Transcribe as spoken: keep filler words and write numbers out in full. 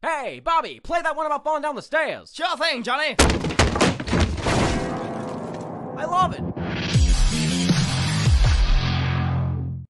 Hey, Bobby, play that one about falling down the stairs. Sure thing, Johnny. I love it.